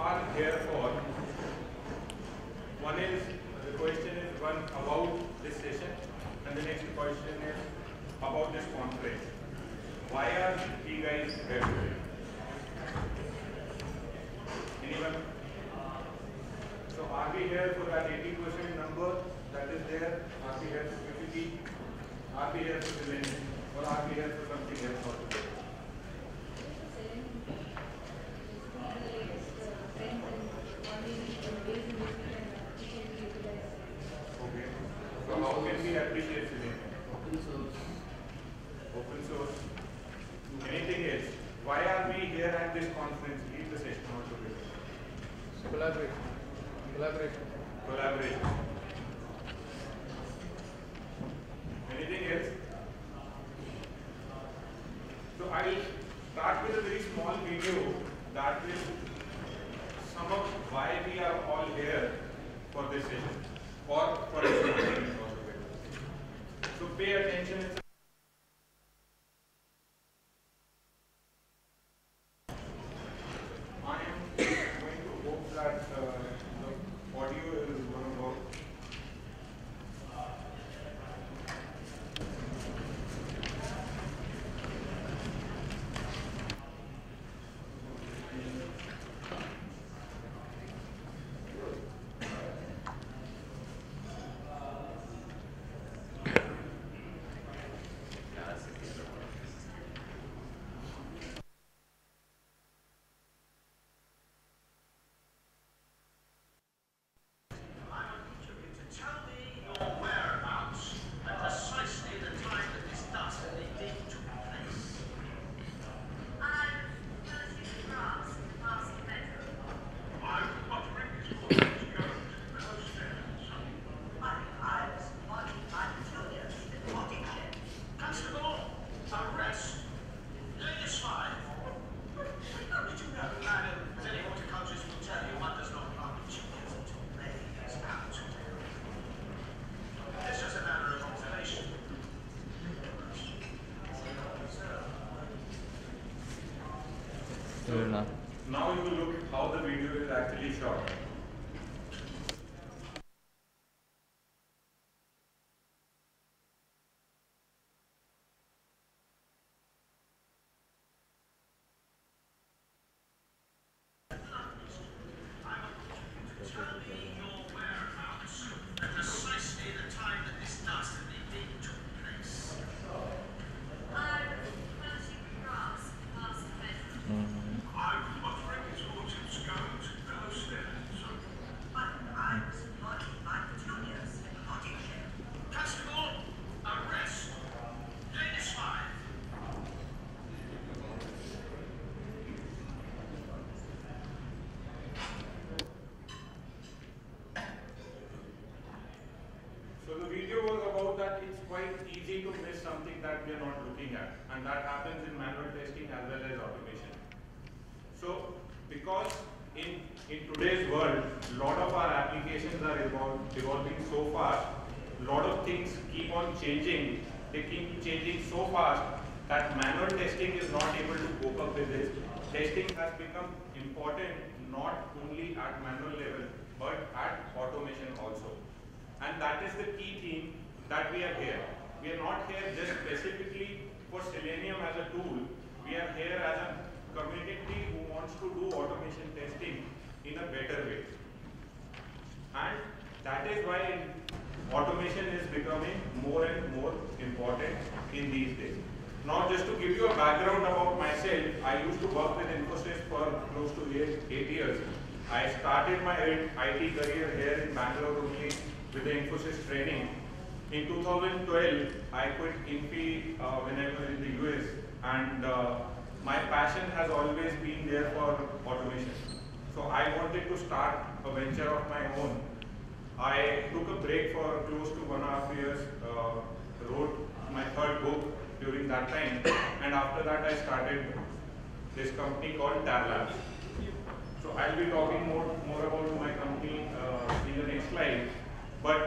are here for. One is, the question is one about this session, and the next question is about this conference. Why are you guys here today? Anyone? So are we here for that 80% number that is there? Are we here for 50? Are we here for the or are we here for something else altogether? Okay. So how can we appreciate Selenium? Open source. Open source. Anything else? Why are we here at this conference? Leave the session altogether. Collaboration. Collaboration. Anything else? So I will start with a very small video that will sum up why we are all here for this session or for this conference altogether. So pay attention. I am going to hope that the audio is going to work. Now you will look how the video is actually shot. So the video was about that it's quite easy to miss something that we are not looking at, and that happens in manual testing as well as automation. So because in today's world, a lot of our applications are evolving so fast, a lot of things keep on changing, they keep changing so fast that manual testing is not able to cope up with this. Testing has become important not only at manual level, but at automation also. And that is the key theme that we are here. We are not here just specifically for Selenium as a tool. We are here as a community who wants to do automation testing in a better way. And that is why automation is becoming more and more important in these days. Now just to give you a background about myself, I used to work with Infosys for close to 8 years. I started my IT career here in Bangalore only with the Infosys training. In 2012, I quit Infy when I was in the US, and my passion has always been there for automation. So I wanted to start a venture of my own. I took a break for close to 1.5 years, wrote my third book during that time, and after that I started this company called Tab Labs. So I'll be talking more about my company in the next slide. But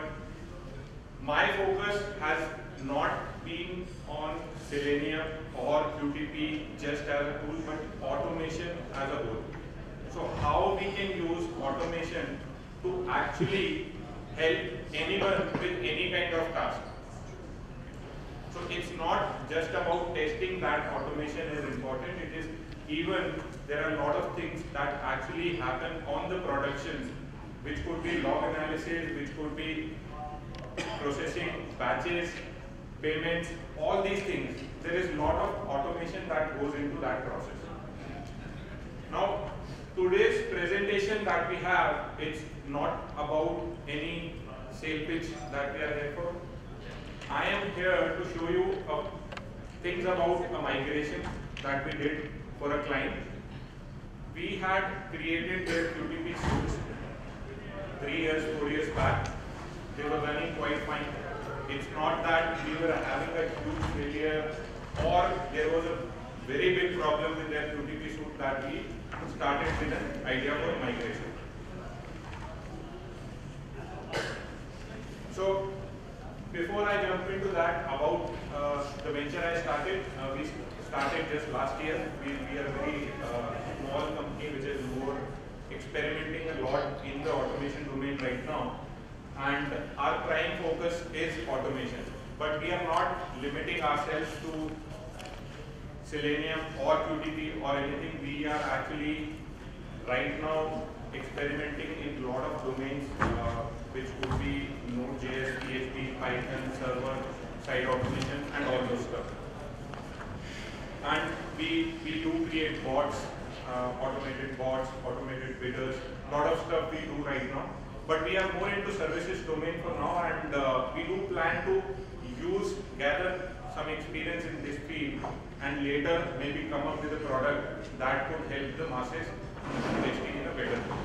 my focus has not been on Selenium or QTP just as a tool, but automation as a whole. So how we can use automation to actually help anyone with any kind of task. So it's not just about testing that automation is important, it is even there are a lot of things that actually happen on the production, which could be log analysis, which could be processing batches, payments, all these things. There is a lot of automation that goes into that process. Now, today's presentation that we have, it's not about any sale pitch that we are here for. I am here to show you things about a migration that we did for a client. We had created their QTP suites 3 years, 4 years back. They were running quite fine. It's not that we were having a huge failure or there was a very big problem with their QTP suite that we started with an idea for migration. So, before I jump into that, about the venture I started, we started just last year. We are a very small company which is more experimenting a lot in the automation domain right now. And our prime focus is automation. But we are not limiting ourselves to Selenium or QTP or anything. We are actually right now experimenting in a lot of domains which could be Node.js, PHP, Python, server, side automation and all those stuff. And we do create bots, automated bidders, lot of stuff we do right now. But we are more into services domain for now, and we do plan to gather some experience in this field and later maybe come up with a product that could help the masses testing in a better way.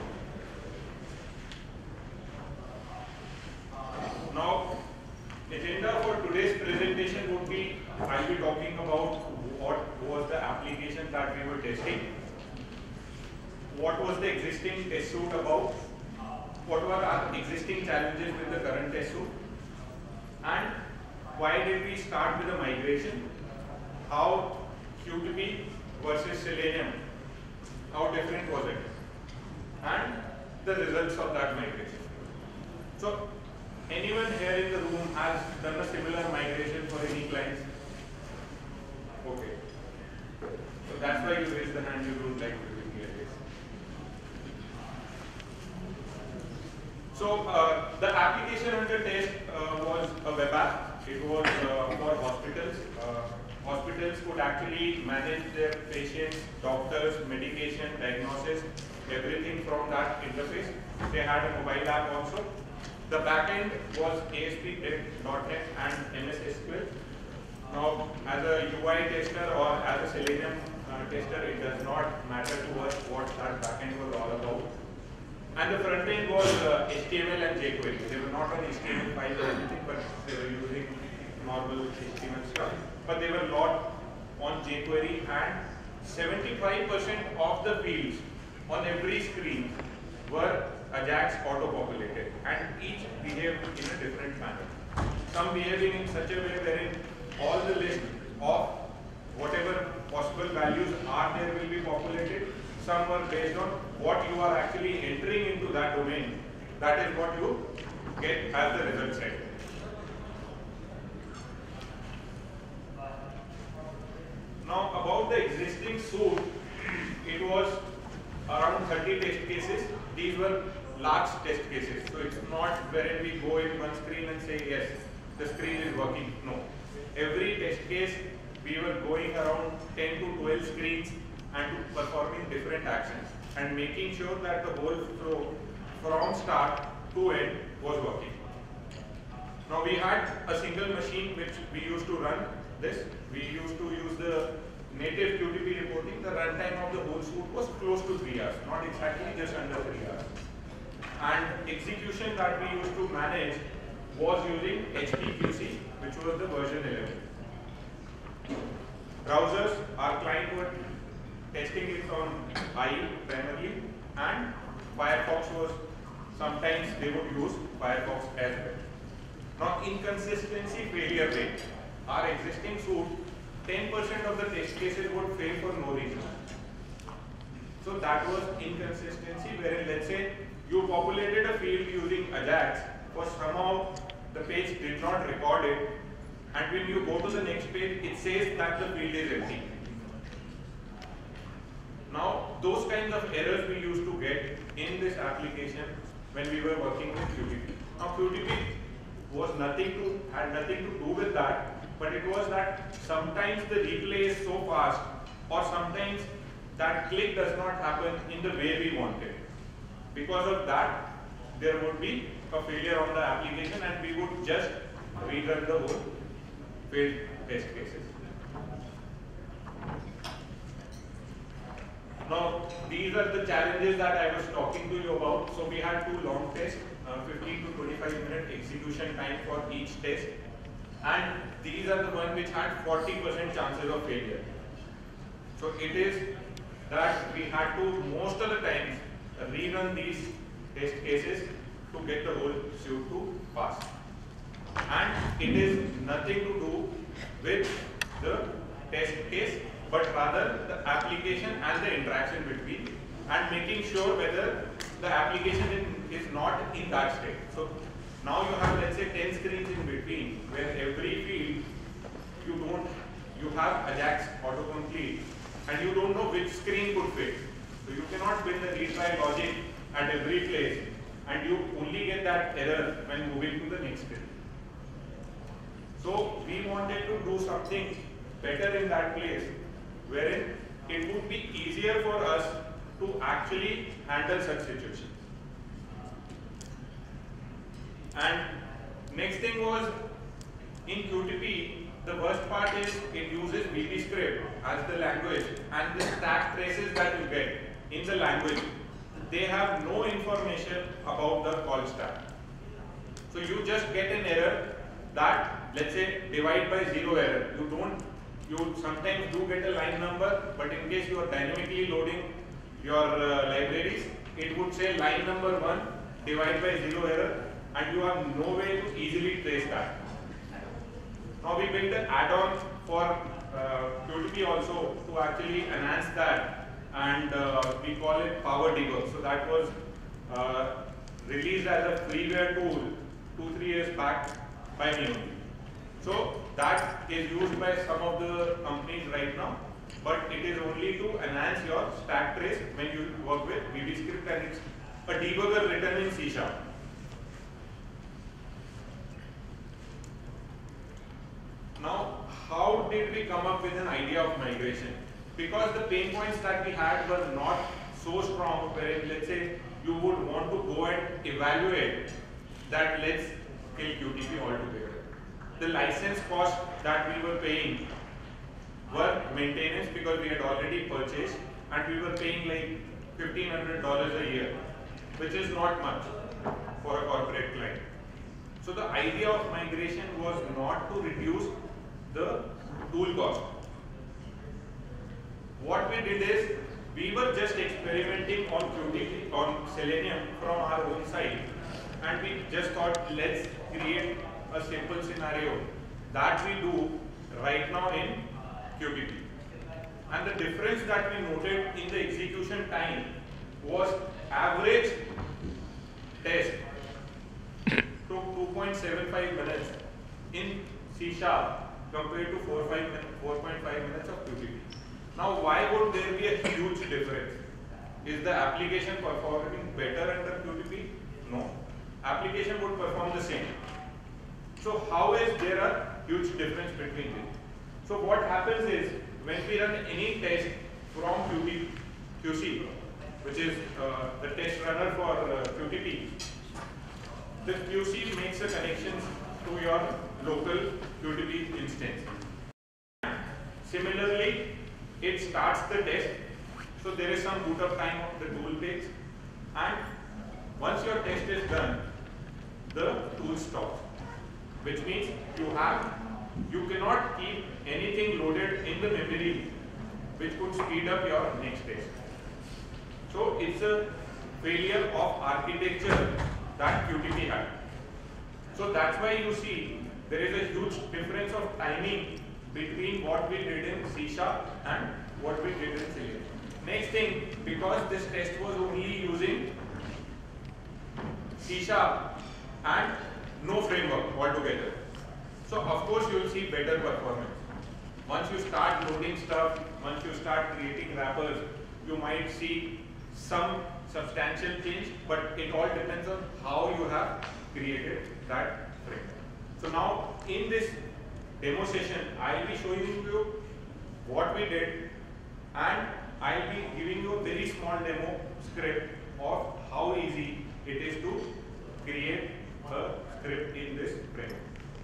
Now, agenda for today's presentation would be, I'll be talking about what was the application that we were testing, what was the existing test suite about, what were our existing challenges with the current test suite, and why did we start with a migration, how QTP versus Selenium, how different was it, and the results of that migration. So, anyone here in the room has done a similar migration for any clients? Okay. So that's why you raised the hand, you don't like to do it. So the application under test was a web app. It was for hospitals. Hospitals could actually manage their patients, doctors, medication, diagnosis, everything from that interface. They had a mobile app also. The backend was ASP.NET and MS SQL. Now, as a UI tester or as a Selenium tester, it does not matter to us what that backend was all about. And the front end was HTML and jQuery. They were not on HTML files or anything, but they were using normal HTML stuff. But they were a lot on jQuery, and 75% of the fields on every screen were Ajax auto-populated, and each behaved in a different manner. Some behaving in such a way wherein all the list of whatever possible values are there will be populated. Some were based on what you are actually entering into that domain. That is what you get as the result set. Now about the existing suite, it was around 30 test cases. These were large test cases. So it's not wherein we go in one screen and say, yes, the screen is working. No. Every test case, we were going around 10 to 12 screens and performing different actions and making sure that the whole flow from start to end was working. Now we had a single machine which we used to run this. We used to use the native QTP reporting. The runtime of the whole suite was close to 3 hours, not exactly, just under 3 hours. And execution that we used to manage was using HTQC, which was the version 11. Browsers, our client were testing it on IE primarily, and Firefox was, sometimes they would use Firefox as well. Now, inconsistency failure rate. Our existing suite, 10% of the test cases would fail for no reason. So that was inconsistency, wherein let's say you populated a field using Ajax, but somehow the page did not record it, and when you go to the next page, it says that the field is empty. Now, those kinds of errors we used to get in this application when we were working with QTP. Now, QTP had nothing to do with that, but it was that sometimes the replay is so fast, or sometimes that click does not happen in the way we wanted. Because of that, there would be a failure on the application, and we would just rerun the whole failed test cases. Now, these are the challenges that I was talking to you about. So we had 2 long tests, 15 to 25-minute execution time for each test, and these are the ones which had 40% chances of failure. So it is that we had to, most of the times, rerun these test cases to get the whole suite to pass. And it is nothing to do with the test case, but rather the application and the interaction between, and making sure whether the application is not in that state. So now you have, let's say, 10 screens in between, where every field you have Ajax autocomplete, and you don't know which screen could fit. So you cannot build the retry logic at every place, and you only get that error when moving to the next screen. So we wanted to do something better in that place, wherein it would be easier for us to actually handle such situations. And next thing was, in QTP, the worst part is it uses VBScript as the language, and the stack traces that you get in the language, they have no information about the call stack. So you just get an error that, let's say, divide by 0 error. You sometimes do get a line number, but in case you are dynamically loading your libraries, it would say line number 1, divide by 0 error, and you have no way to easily trace that. Now we built an add-on for QTP also to actually enhance that, and we call it Power Debug. So that was released as a freeware tool 2-3 years back by me. So that is used by some of the companies right now, but it is only to enhance your stack trace when you work with VBScript, and it's a debugger written in C#. Now, how did we come up with an idea of migration? Because the pain points that we had were not so strong, wherein, let's say, you would want to go and evaluate that let's kill QTP altogether. The license cost that we were paying were maintenance, because we had already purchased, and we were paying like $1,500 a year, which is not much for a corporate client. So the idea of migration was not to reduce the tool cost. What we did is, we were just experimenting on QTP, on Selenium from our own side, and we just thought, let's create a simple scenario that we do right now in QTP. And the difference that we noted in the execution time was average test took 2.75 minutes in C# compared to 4.5 minutes of QTP. Now, why would there be a huge difference? Is the application performing better under QTP? No. Application would perform the same. So how is there a huge difference between them? So what happens is, when we run any test from QC, which is the test runner for QTP, the QC makes a connection to your local QTP instance. Similarly, it starts the test, so there is some boot up time of the tool page, and once your test is done, the tool stops, which means you cannot keep anything loaded in the memory which could speed up your next test. So it's a failure of architecture that QTP had. So that's why you see there is a huge difference of timing between what we did in C# and what we did in Selenium. Next thing, because this test was only using C# and no framework altogether. So of course you will see better performance. Once you start loading stuff, once you start creating wrappers, you might see some substantial change, but it all depends on how you have created that framework. So now in this demo session, I'll be showing you what we did, and I'll be giving you a very small demo script of how easy it is to create a script in this framework.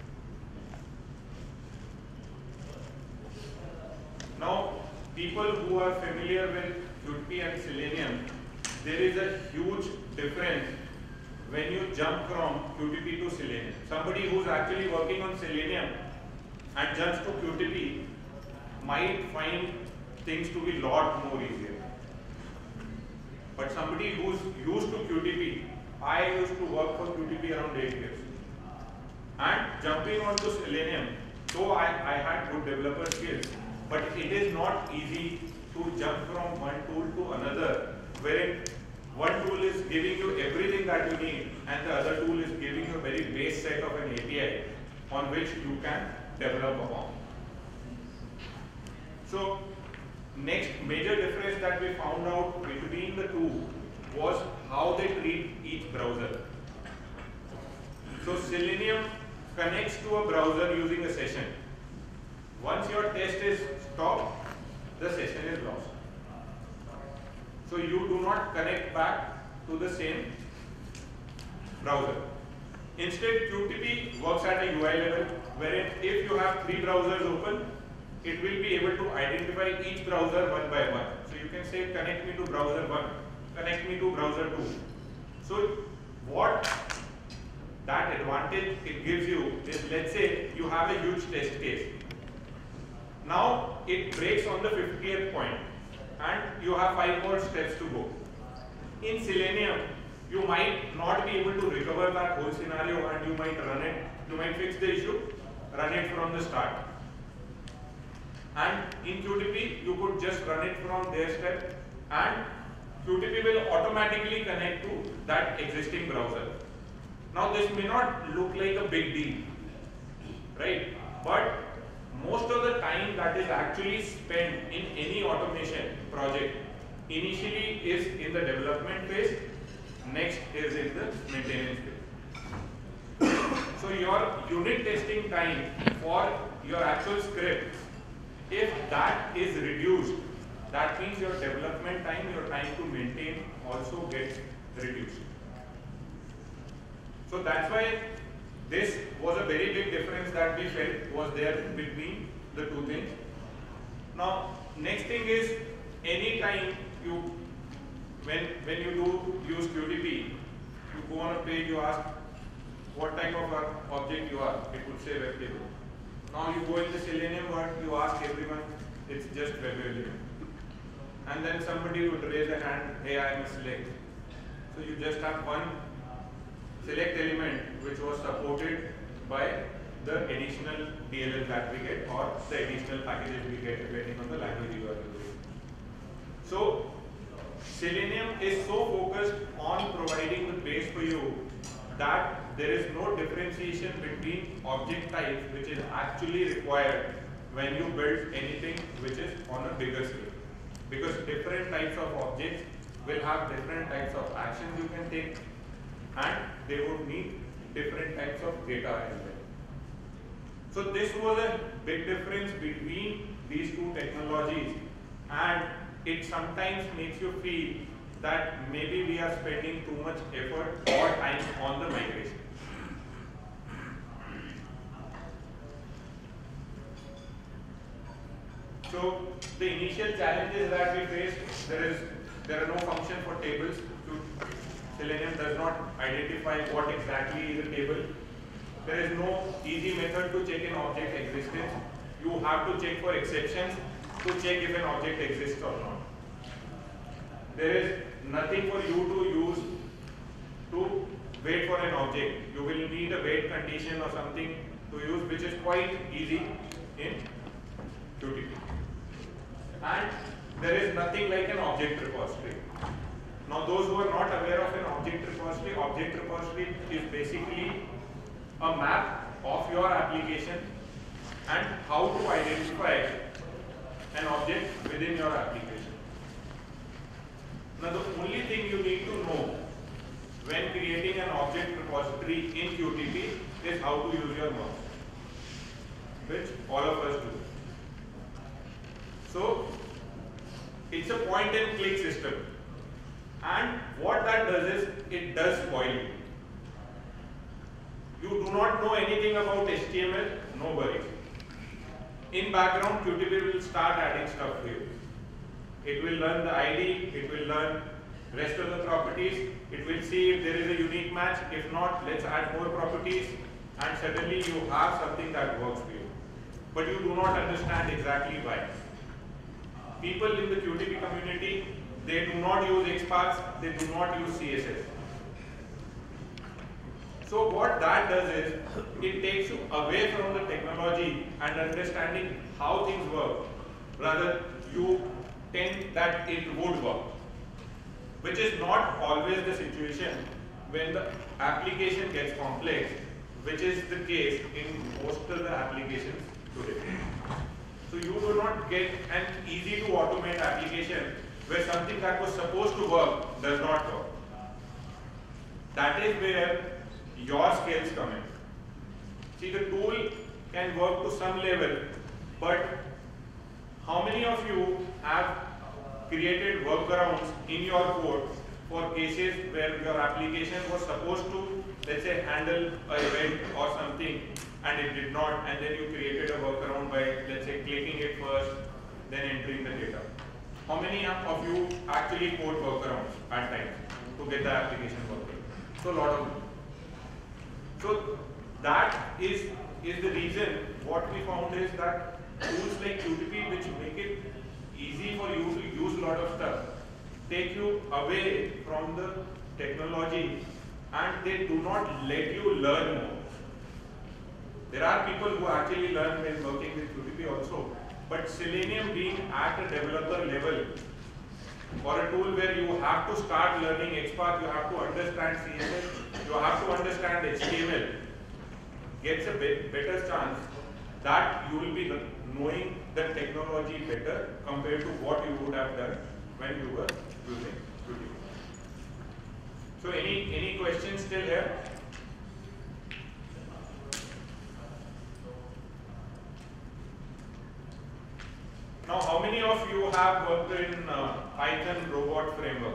Now, people who are familiar with Qt and Selenium, there is a huge difference when you jump from Qt to Selenium. Somebody who's actually working on Selenium and jumps to Qt might find things to be a lot more easier. But somebody who's used to Qt, I used to work for Qt around 8 years. And jumping onto Selenium, though I had good developer skills, but it is not easy to jump from one tool to another, wherein one tool is giving you everything that you need and the other tool is giving you a very base set of an API on which you can develop upon. So, next major difference that we found out between the two was how they treat each browser. So, Selenium connects to a browser using a session. Once your test is stopped, the session is lost. So you do not connect back to the same browser. Instead, Qt works at a UI level, wherein if you have 3 browsers open, it will be able to identify each browser one by one. So you can say connect me to browser 1, connect me to browser 2. So what that advantage it gives you is, let's say you have a huge test case. Now it breaks on the 50th point and you have 5 more steps to go. In Selenium, you might not be able to recover that whole scenario and you might run it, you might fix the issue, run it from the start. And in Qt, you could just run it from their step and Qt will automatically connect to that existing browser. Now this may not look like a big deal, right? But most of the time that is actually spent in any automation project initially is in the development phase, next is in the maintenance phase. So your unit testing time for your actual script, if that is reduced, that means your development time, your time to maintain also gets reduced. So that's why this was a very big difference that we felt was there between the two things. Now, next thing is, anytime you, when you do use Qt, you go on a page, you ask what type of object you are, it would say web table. Now you go in the Selenium world, you ask everyone, it's just web element. And then somebody would raise a hand, hey, I am a select. So you just have one select element which was supported by the additional DLL that we get or the additional packages we get depending on the language you are using. So Selenium is so focused on providing the base for you that there is no differentiation between object types which is actually required when you build anything which is on a bigger scale. Because different types of objects will have different types of actions you can take and they would need different types of data as well. So this was a big difference between these two technologies, and it sometimes makes you feel that maybe we are spending too much effort or time on the migration. So the initial challenges that we faced, there are no function for tables. Selenium does not identify what exactly is a table. There is no easy method to check an object existence. You have to check for exceptions to check if an object exists or not. There is nothing for you to use to wait for an object. You will need a wait condition or something to use, which is quite easy in Qt. And there is nothing like an object repository. Now those who are not aware of an object repository is basically a map of your application and how to identify an object within your application. Now the only thing you need to know when creating an object repository in QTP is how to use your mouse, which all of us do. So it's a point and click system, and what that does is it does spoil you. You do not know anything about HTML, no worries. In background, QTP will start adding stuff for you. It will learn the ID, it will learn rest of the properties, it will see if there is a unique match. If not, let's add more properties, and suddenly you have something that works for you. But you do not understand exactly why. People in the QTP community, they do not use XPath, they do not use CSS. So what that does is, it takes you away from the technology and understanding how things work. Rather, you tend that it would work, which is not always the situation when the application gets complex, which is the case in most of the applications today. So you do not get an easy to automate application where something that was supposed to work does not work. That is where your skills come in. See, the tool can work to some level, but how many of you have created workarounds in your code for cases where your application was supposed to, let's say, handle an event or something, and it did not, and then you created a workaround by, let's say, clicking it first, then entering the data? How many of you actually code workarounds at times to get the application working? So a lot of you. So that is the reason. What we found is that tools like QTP, which make it easy for you to use a lot of stuff, take you away from the technology, and they do not let you learn more. There are people who actually learn when working with QTP also, but Selenium being at a developer level, for a tool where you have to start learning XPath, you have to understand CSS, you have to understand HTML, gets a better chance that you will be knowing the technology better compared to what you would have done when you were using QTP. So any questions still here? Now, how many of you have worked in Python robot framework?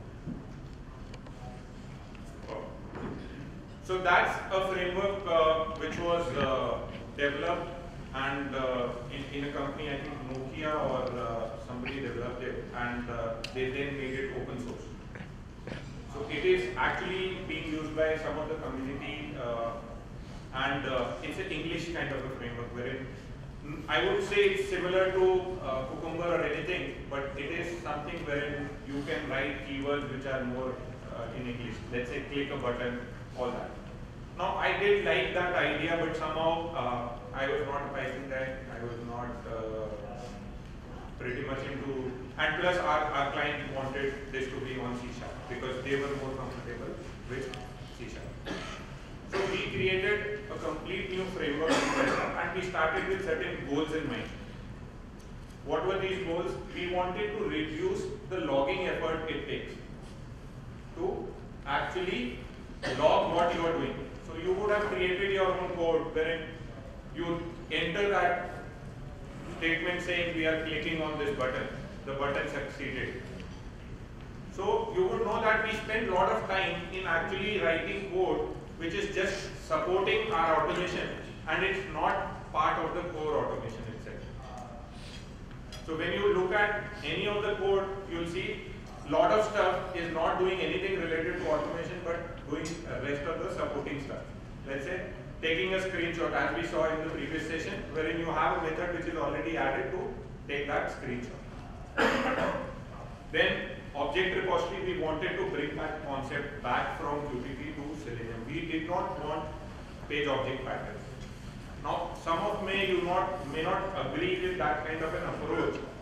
So that's a framework which was developed and in a company, I think Nokia or somebody developed it, and they then made it open source. So it is actually being used by some of the community, and it's an English kind of a framework wherein I would say it's similar to Cucumber or anything, but it is something wherein you can write keywords which are more in English. Let's say click a button, all that. Now I did like that idea, but somehow I was not a Python guy. I was not pretty much into, and plus our client wanted this to be on C# because they were more comfortable with C#. So we created a complete new framework and we started with certain goals in mind. What were these goals? We wanted to reduce the logging effort it takes to actually log what you are doing. So you would have created your own code wherein you enter that statement saying we are clicking on this button. The button succeeded. So you would know that we spend a lot of time in actually writing code which is just supporting our automation, and it's not part of the core automation itself. So when you look at any of the code, you'll see a lot of stuff is not doing anything related to automation, but doing the rest of the supporting stuff. Let's say taking a screenshot, as we saw in the previous session, wherein you have a method which is already added to take that screenshot. Then object repository, we wanted to bring that concept back from QTP to Selenium. We did not want page object patterns. Now, some of you may not agree with that kind of an approach.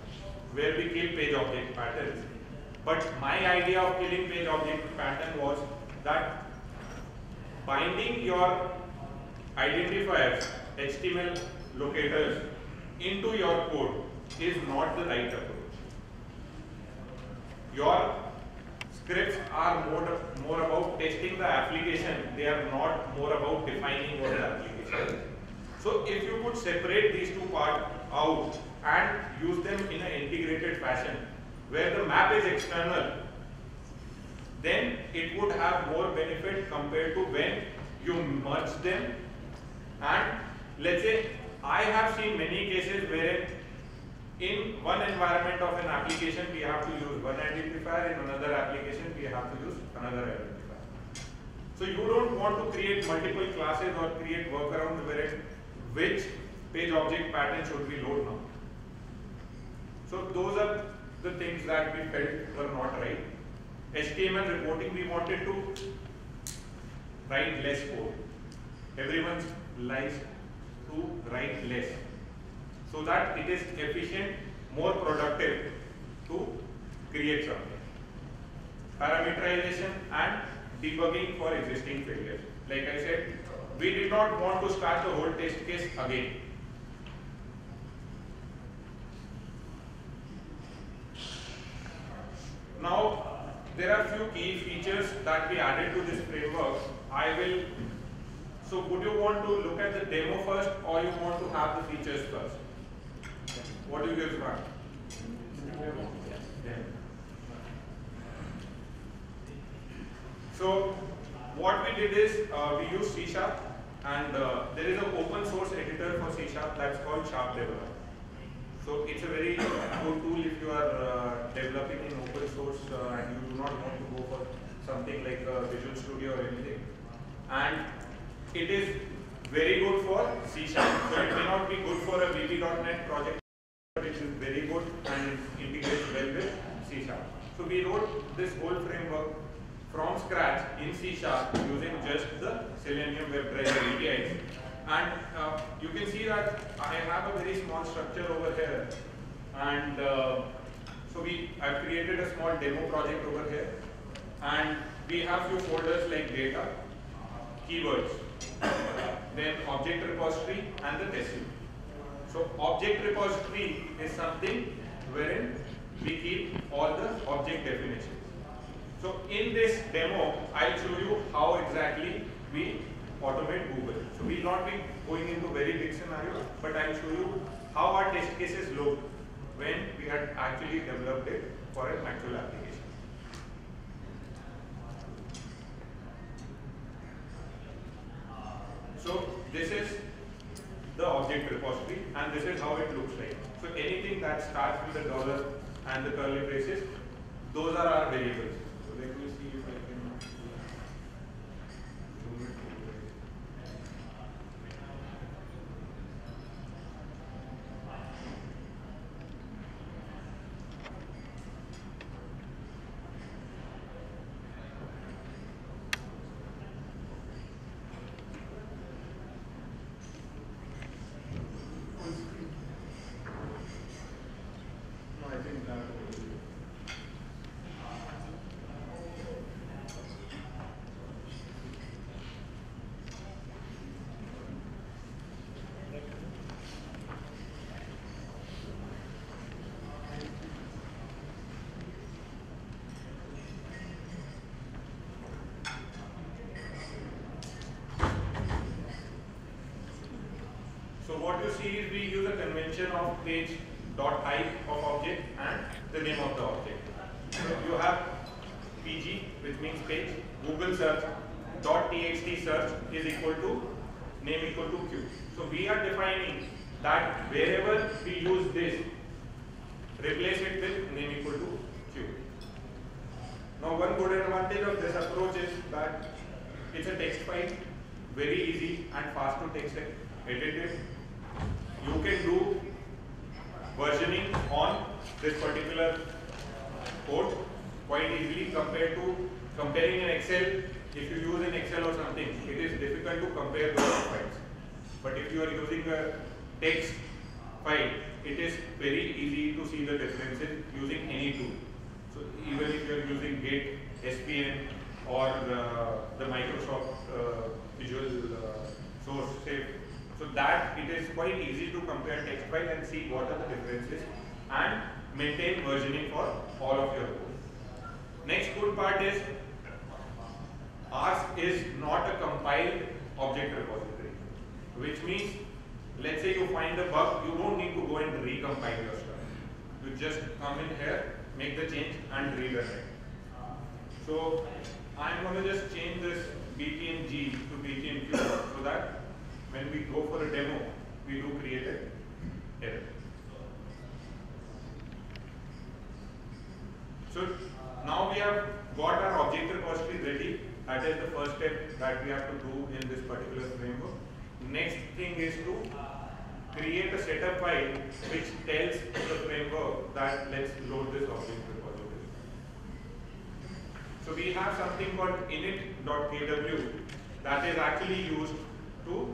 where we kill page object patterns. But my idea of killing page object pattern was that binding your identifiers, HTML locators, into your code is not the right approach. Your scripts are more about testing the application, they are not more about defining what the application is. So if you could separate these two parts out and use them in an integrated fashion, where the map is external, then it would have more benefit compared to when you merge them. And let's say I have seen many cases where in one environment of an application we have to use one identifier, in another application we have to use another identifier. So you don't want to create multiple classes or create workarounds where which page object pattern should we load now. So those are the things that we felt were not right. HTML reporting, we wanted to write less code. Everyone likes to write less, so that it is efficient, more productive to create something. Parameterization and debugging for existing failures. Like I said, we did not want to start the whole test case again. Now, there are few key features that we added to this framework. So would you want to look at the demo first, or you want to have the features first? What do you guys want? Yeah. So what we did is we used C#, and there is an open source editor for C# that's called Sharp Developer. So it's a very good tool if you are developing in open source and you do not want to go for something like Visual Studio or anything. And it is very good for C#. So it may not be good for a VB.NET project, but it is very good and it integrates well with C#. So we wrote this whole framework from scratch in C# using just the Selenium WebDriver APIs. And you can see that I have a very small structure over here, and so I've created a small demo project over here, and we have few folders like data, keywords, then object repository and the test suite. So object repository is something wherein we keep all the object definitions. So in this demo, I'll show you how exactly we automate Google. So we'll not be going into very big scenarios, but I'll show you how our test cases look when we had actually developed it for an actual application. So this is the object repository, and this is how it looks like. So anything that starts with a dollar and the curly braces, those are our variables. So let me see if I can zoom it over here. No, I think that will be. So what you see is we use a convention of page.type of object and the name of the object. So you have PG, which means page, Google search, .txt search is equal to name equal to Q. So we are defining that wherever we use this, replace it with name equal to Q. Now one good advantage of this approach is that it's a text file, very easy and fast to text edit it. You can do versioning on this particular code quite easily compared to comparing an Excel. If you use an Excel or something, it is difficult to compare those files. But if you are using a text file, it is very easy to see the differences using any tool. So even if you are using Git, SPN, or the Microsoft Visual Source, say, so that it is quite easy to compare text file and see what are the differences and maintain versioning for all of your code. Next good part is ours is not a compiled object repository, which means let's say you find a bug, you don't need to go and recompile your stuff. You just come in here, make the change and rerun it. So I'm going to just change this btng to btnq so that when we go for a demo, we do create an error. So now we have got our object repository ready. That is the first step that we have to do in this particular framework. Next thing is to create a setup file which tells the framework that let's load this object repository. So we have something called init.kw that is actually used to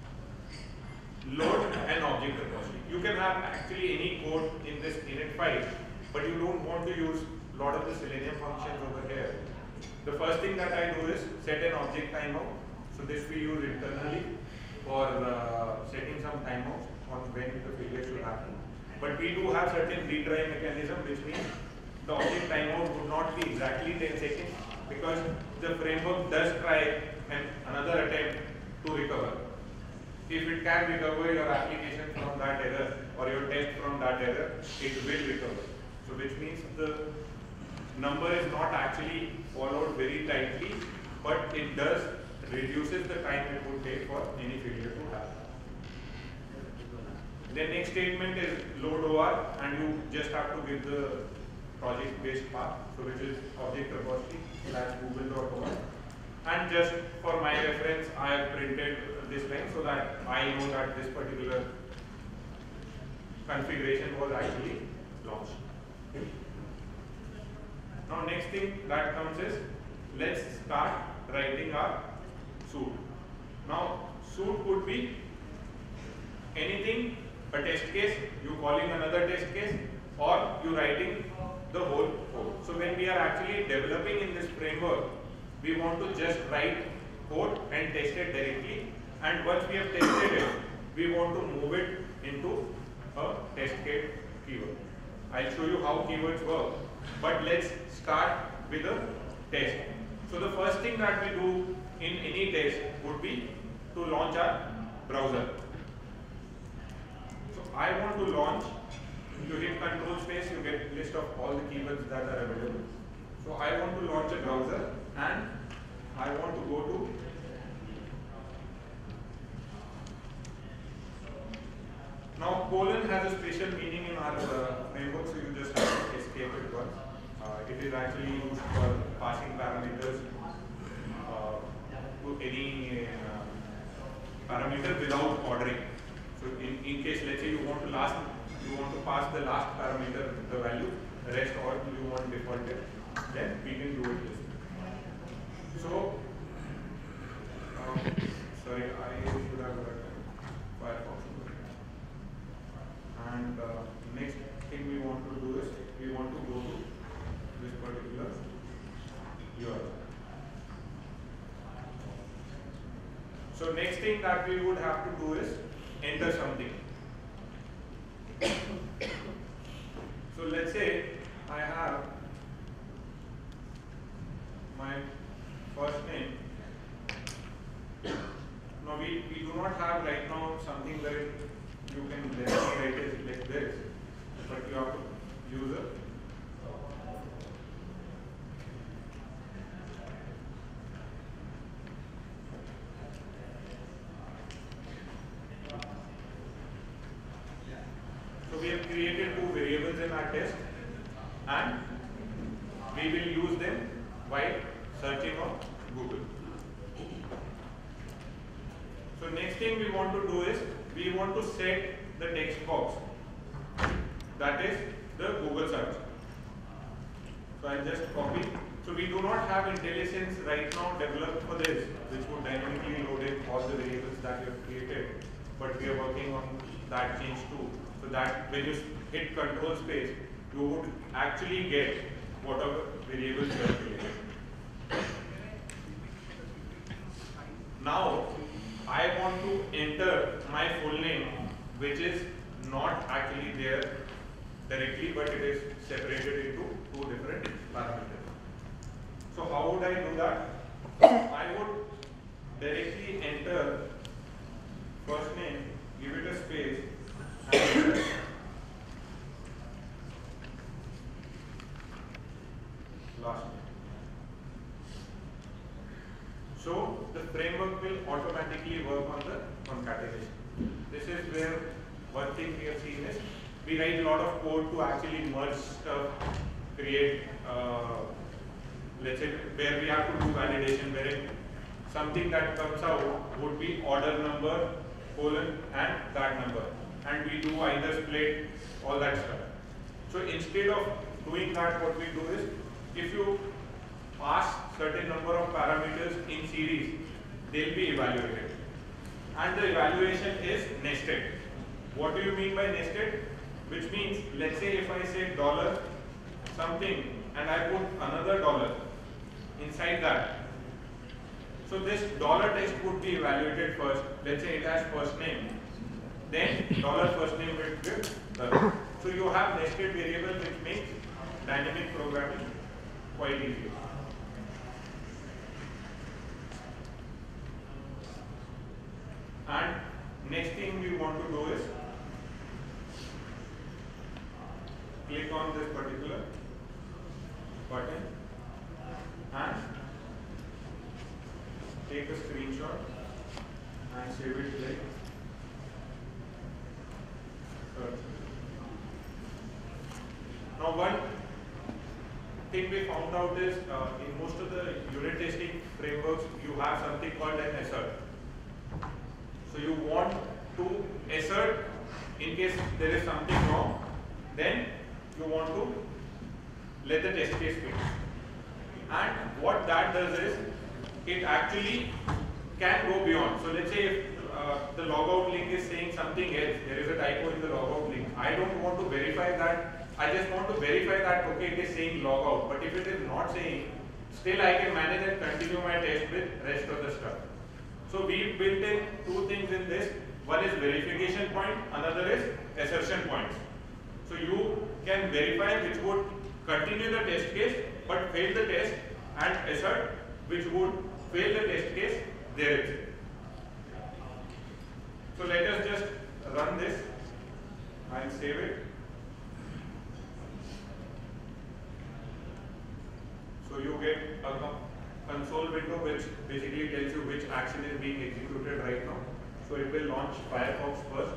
load an object repository. You can have actually any code in this init file, but you don't want to use a lot of the Selenium functions over here. The first thing that I do is set an object timeout. So this we use internally for setting some timeouts on when the failure should happen. But we do have certain retry mechanism, which means the object timeout would not be exactly 10 seconds because the framework does try another attempt to recover. If it can recover your application from that error or your test from that error, it will recover. So which means the number is not actually followed very tightly, but it does reduces the time it would take for any failure to happen. The next statement is load OR, and you just have to give the project-based path, so which is object repository /google.or. And just for my reference, I have printed this line so that I know that this particular configuration was actually launched. Now next thing that comes is, let's start writing our suit. Now suit could be anything, a test case, you calling another test case, or you writing the whole code. So when we are actually developing in this framework, we want to just write code and test it directly, and once we have tested it, we want to move it into a test case keyword. I'll show you how keywords work, but let's start with a test. So the first thing that we do in any test would be to launch our browser. So I want to launch, you hit control space, you get a list of all the keywords that are available. So I want to launch a browser and I want to go to now colon has a special meaning in our framework, so you just have to escape it once. It is actually used for passing parameters to any parameter without ordering. So in case let's say you want to pass the last parameter the value, the rest all you want default it, then we can do it this way. So sorry, I should have Firefox. And next thing we want to do is we want to go to this particular URL. So next thing that we would have to do is enter something. So let's say I have my first name. Now we do not have right now something where you can directly write it like this, but you have to use a so we have created two variables in our test and we will use them while searching on Google. So next thing we want to do is we want to set the text box, that is the Google search. So I'll just copy. So we do not have IntelliSense right now developed for this, which would dynamically load in all the variables that we have created, but we are working on that change too. So that when you hit control space, you would actually get whatever variables you have created. Now, I want to enter my full name, which is not actually there directly, but it is separated into two different parameters. So how would I do that? I would directly enter first name, give it a space, and last name. So the framework will automatically work on the concatenation. This is where one thing we have seen is we write a lot of code to actually merge stuff, create, let's say, where we have to do validation, wherein something that comes out would be order number, colon, and that number. And we do either split, all that stuff. So instead of doing that, what we do is, if you pass certain number of parameters in series, they'll be evaluated. And the evaluation is nested. What do you mean by nested? Which means, let's say if I say dollar something and I put another dollar inside that. So this dollar text would be evaluated first. Let's say it has first name. Then dollar first name will give dollar. So you have nested variable, which makes dynamic programming quite easy. And next thing we want to do is click on this particular button and take a screenshot and save it like search. Now one thing we found out is in most of the unit testing frameworks you have something called an assert. So you want to assert in case there is something wrong, then you want to let the test case fail. And what that does is, it actually can go beyond. So let's say if the logout link is saying something else, there is a typo in the logout link. I don't want to verify that. I just want to verify that, okay, it is saying logout. But if it is not saying, still I can manage and continue my test with rest of the stuff. So we built in two things in this. One is verification point, another is assertion points. So you can verify which would continue the test case but fail the test, and assert which would fail the test case there is. So let us just run this and save it. So you get a console window which basically tells you which action is being executed right now. So it will launch Firefox first.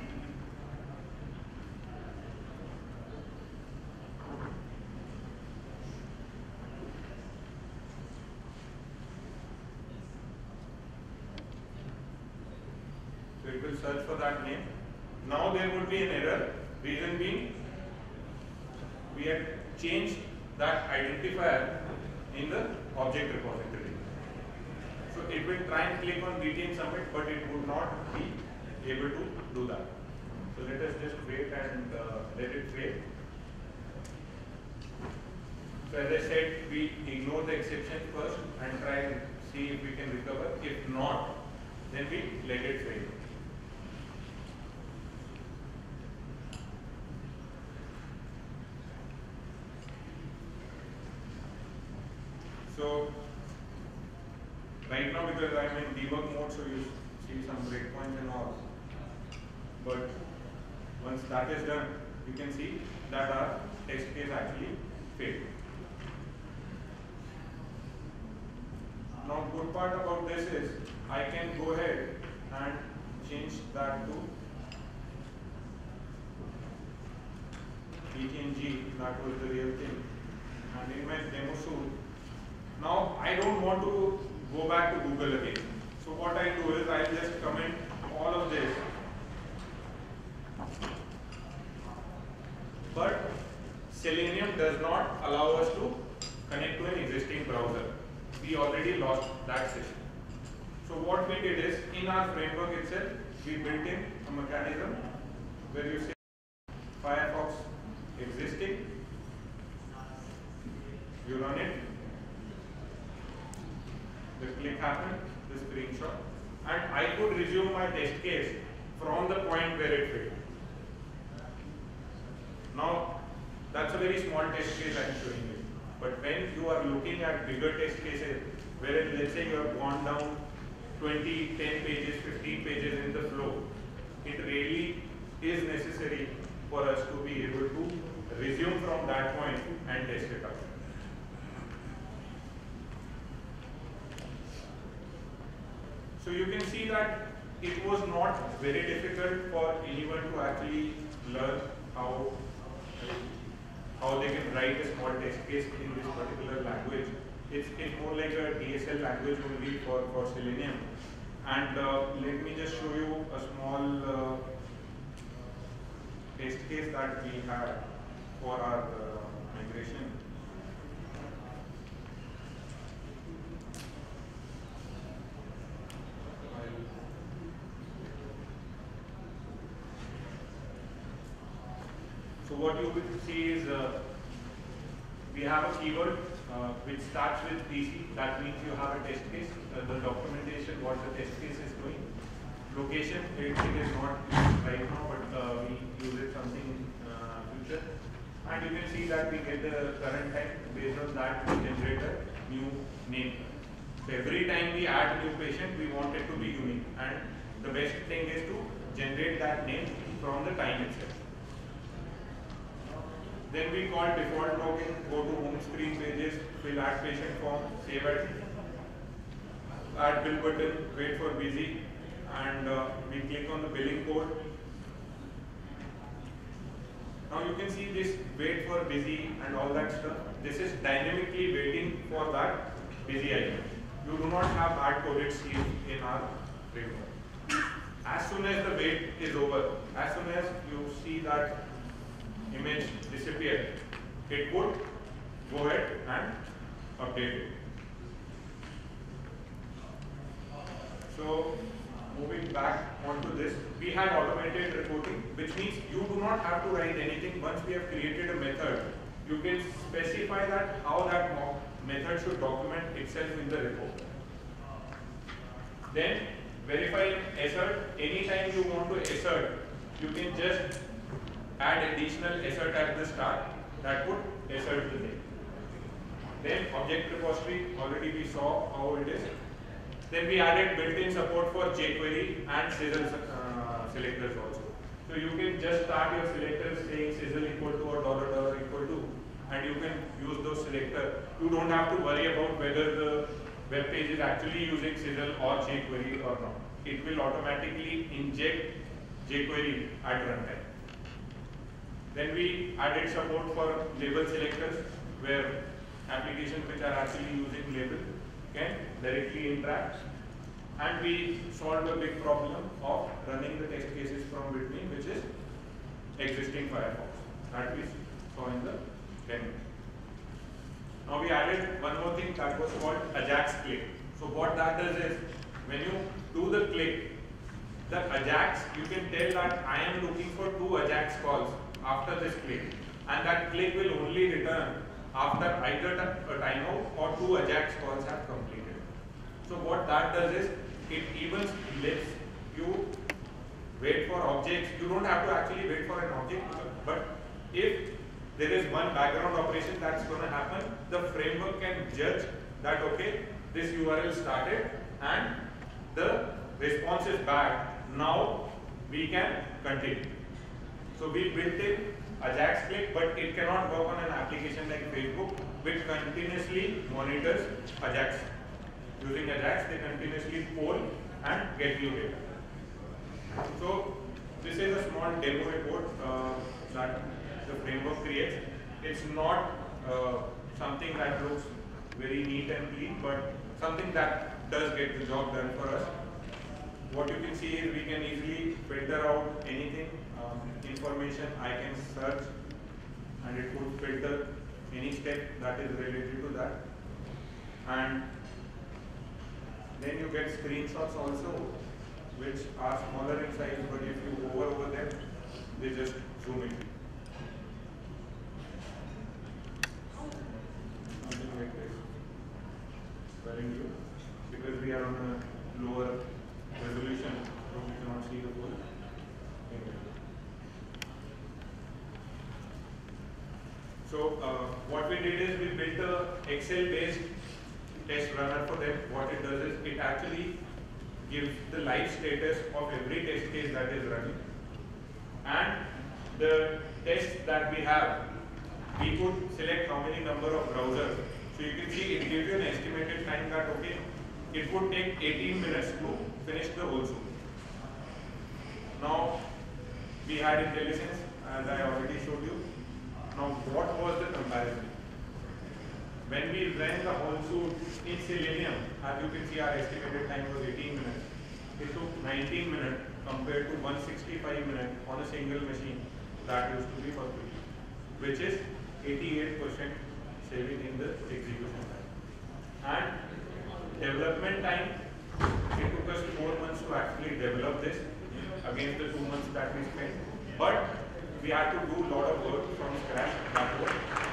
So it will search for that name. Now there would be an error. Reason being, we had changed that identifier in the object repository. So it will try and click on BTN submit, but it would not be able to do that. So let us just wait and let it fail. So as I said, we ignore the exception first and try and see if we can recover. If not, then we let it fail. So right now, because I am in debug mode, so you see some breakpoints and all. But once that is done, you can see that our test case actually failed. Now, good part about this is I can go ahead and change that to PTNG. That was the real thing. And in my demo soon. Now, I don't want to go back to Google again. So what I do is I just comment all of this. But Selenium does not allow us to connect to an existing browser. We already lost that session. So what we did is, in our framework itself, we built in a mechanism where you say Firefox existing, you run it, the click happened, the screenshot, and I could resume my test case from the point where it failed. Now, that's a very small test case I am showing you. But when you are looking at bigger test cases, wherein let's say you have gone down 20, 10 pages, 15 pages in the flow, it really is necessary for us to be able to resume from that point and test it out. So you can see that it was not very difficult for anyone to actually learn how they can write a small text case in this particular language. It's more like a DSL language only for Selenium. And let me just show you a small test case that we had for our migration. So what you will see is we have a keyword which starts with PC. That means you have a test case. The documentation, what the test case is doing. Location, it is not used right now, but we use it something in future. And you can see that we get the current time. Based on that, we generate a new name. So every time we add a new patient, we want it to be unique. And the best thing is to generate that name from the time itself. Then we call default login, go to home screen pages, fill add patient form, save it, add bill button, wait for busy, and we click on the billing code. Now you can see this wait for busy and all that stuff. This is dynamically waiting for that busy item. You do not have hard coded fields in our framework. As soon as the wait is over, as soon as you see that image disappear, it would go ahead and update it. So moving back onto this, we had automated reporting, which means you do not have to write anything. Once we have created a method, you can specify that how that method should document itself in the report. Then verify assert. Anytime you want to assert, you can just add additional assert at the start that would assert the thing. Then object repository, already we saw how it is. Then we added built-in support for jQuery and Sizzle selectors also. So you can just start your selectors saying Sizzle equal to or $$ equal to, and you can use those selectors. You don't have to worry about whether the web page is actually using Sizzle or jQuery or not. It will automatically inject jQuery at runtime. Then we added support for label selectors, where applications which are actually using label can directly interact. And we solved a big problem of running the test cases from between, which is existing Firefox that we saw in the demo. Now we added one more thing that was called Ajax click. So what that does is, when you do the click, the Ajax, you can tell that I am looking for 2 Ajax calls after this click, and that click will only return after either a timeout or 2 Ajax calls have completed. So what that does is, it even lets you wait for objects. You don't have to actually wait for an object, but if there is one background operation that's going to happen, the framework can judge that, okay, this URL started and the response is bad. Now we can continue. So we built in Ajax click, but it cannot work on an application like Facebook, which continuously monitors Ajax. Using Ajax, they continuously poll and get you data. So this is a small demo report that the framework creates. It's not something that looks very neat and clean, but something that does get the job done for us. What you can see is we can easily filter out anything, information I can search, and it would filter any step that is related to that. And then you get screenshots also, which are smaller in size, but if you hover over them, they just zoom in. what we did is we built a Excel-based test runner for them. What it does is it actually gives the live status of every test case that is running, and the tests that we have, we could select how many number of browsers. So you can see it gives you an estimated time that okay, it would take 18 minutes to finish the whole suit. Now we had IntelliSense, as I already showed you. Now what was the comparison? When we ran the whole suit in Selenium, as you can see our estimated time was 18 minutes. It took 19 minutes compared to 165 minutes on a single machine that used to be for free, which is 88% saving in the execution time. And development time, it took us 4 months to actually develop this against the 2 months that we spent. But we had to do a lot of work from scratch backward.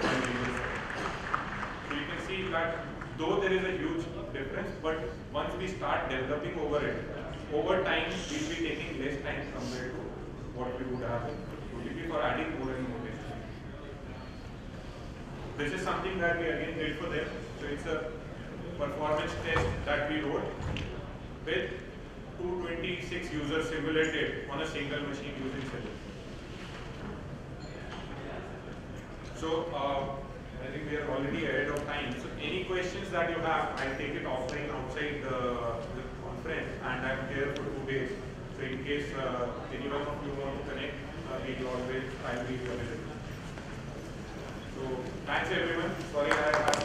So you can see that though there is a huge difference, but once we start developing over it, over time we'll be taking less time compared to what we would have in for adding more and more tests. This is something that we again did for them. So it's a performance test that we wrote with 226 users simulated on a single machine using Selenium. So I think we are already ahead of time. So any questions that you have, I'll take it offline outside the conference, and I'm here for 2 days. So in case anyone of you want to connect, I'll be available. So thanks everyone. Sorry I